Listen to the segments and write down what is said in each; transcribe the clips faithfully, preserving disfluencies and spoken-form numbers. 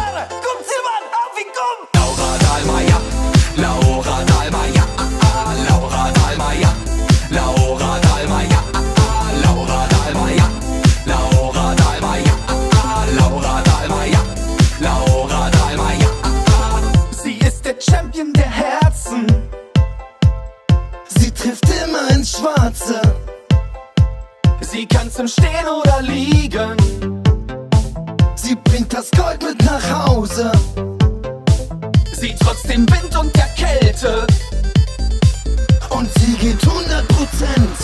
Jahre. Komm, Silvan, auf ihn, komm! Laura Dahlmeier, ja. Laura Dahlmeier, ja. Laura Dahlmeier, ja. Laura Dahlmeier, ja. Laura Dahlmeier, ja. Laura Dahlmeier, ja. Laura Dahlmeier, ja. Laura Dahlmeier, ja. Sie ist der Champion der Herzen. Sie trifft immer ins Schwarze. Sie kann zum Stehen oder liegen. Sie bringt das Gold mit nach Hause. Sie trotzdem Wind und der Kälte. Und sie gibt hundert Prozent.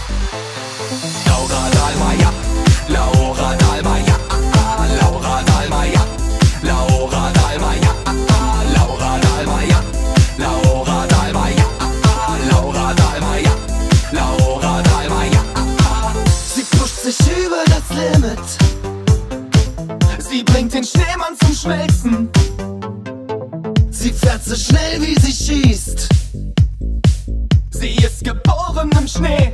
Laura Dahlmeier, ja. Laura Dahlmeier, ja. Laura Dahlmeier, ja. Laura Dahlmeier, ja. Laura Dahlmeier, ja. Laura Dahlmeier, ja. Laura Dahlmeier, ja. Laura Dahlmeier, ja. Sie pusht sich über das Limit. Sie bringt den Schneemann zum Schmelzen. Sie fährt so schnell wie sie schießt. Sie ist geboren im Schnee.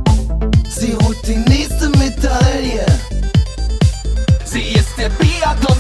Sie holt die nächste Medaille. Sie ist der Biathlon